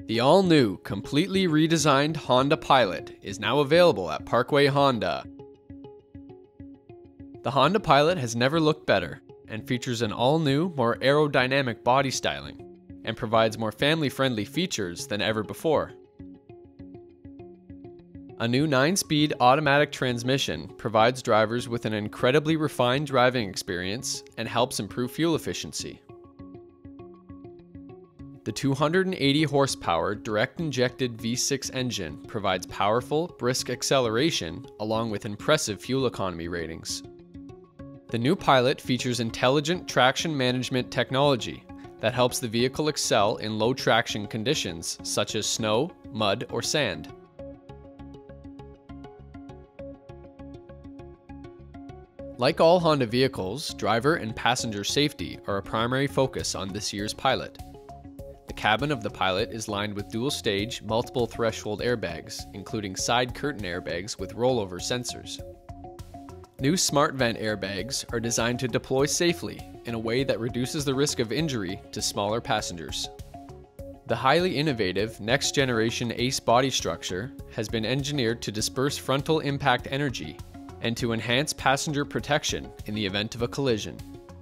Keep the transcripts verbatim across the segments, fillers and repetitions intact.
The all-new, completely redesigned Honda Pilot is now available at Parkway Honda. The Honda Pilot has never looked better and features an all-new, more aerodynamic body styling and provides more family-friendly features than ever before. A new nine-speed automatic transmission provides drivers with an incredibly refined driving experience and helps improve fuel efficiency. The two hundred eighty horsepower direct-injected V six engine provides powerful, brisk acceleration along with impressive fuel economy ratings. The new Pilot features intelligent traction management technology that helps the vehicle excel in low traction conditions such as snow, mud, or sand. Like all Honda vehicles, driver and passenger safety are a primary focus on this year's Pilot. The cabin of the Pilot is lined with dual-stage, multiple threshold airbags, including side curtain airbags with rollover sensors. New Smart Vent airbags are designed to deploy safely in a way that reduces the risk of injury to smaller passengers. The highly innovative next-generation ACE body structure has been engineered to disperse frontal impact energy and to enhance passenger protection in the event of a collision.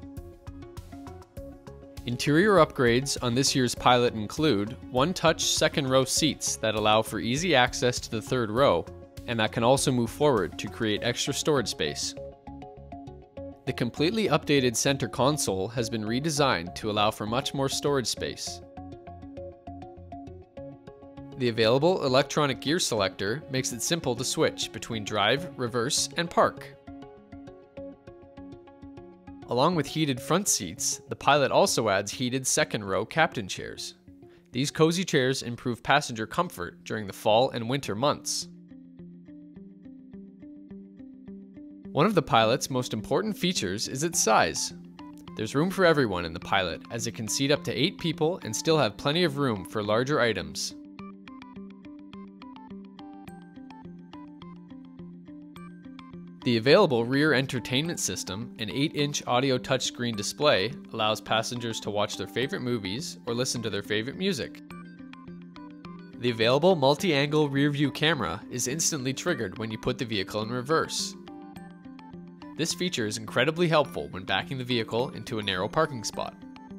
Interior upgrades on this year's Pilot include one-touch second-row seats that allow for easy access to the third row and that can also move forward to create extra storage space. The completely updated center console has been redesigned to allow for much more storage space. The available electronic gear selector makes it simple to switch between drive, reverse, and park. Along with heated front seats, the Pilot also adds heated second-row captain chairs. These cozy chairs improve passenger comfort during the fall and winter months. One of the Pilot's most important features is its size. There's room for everyone in the Pilot, as it can seat up to eight people and still have plenty of room for larger items. The available rear entertainment system, an eight inch audio touchscreen display, allows passengers to watch their favorite movies or listen to their favorite music. The available multi-angle rear view camera is instantly triggered when you put the vehicle in reverse. This feature is incredibly helpful when backing the vehicle into a narrow parking spot.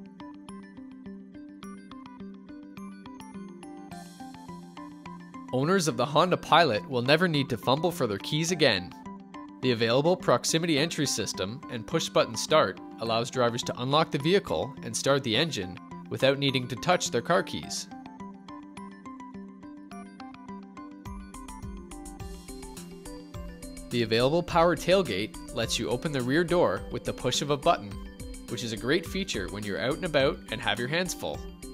Owners of the Honda Pilot will never need to fumble for their keys again. The available proximity entry system and push-button start allows drivers to unlock the vehicle and start the engine without needing to touch their car keys. The available power tailgate lets you open the rear door with the push of a button, which is a great feature when you're out and about and have your hands full.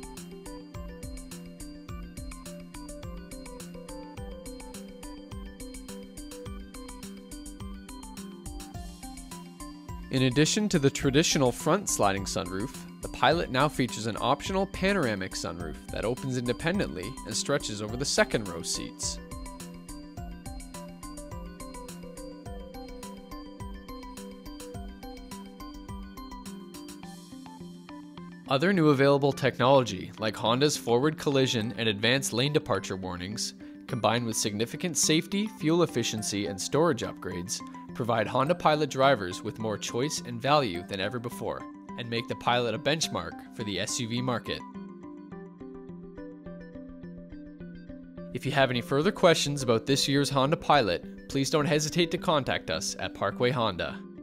In addition to the traditional front sliding sunroof, the Pilot now features an optional panoramic sunroof that opens independently and stretches over the second row seats. Other new available technology, like Honda's forward collision and advanced lane departure warnings, combined with significant safety, fuel efficiency, and storage upgrades, provide Honda Pilot drivers with more choice and value than ever before, and make the Pilot a benchmark for the S U V market. If you have any further questions about this year's Honda Pilot, please don't hesitate to contact us at Parkway Honda.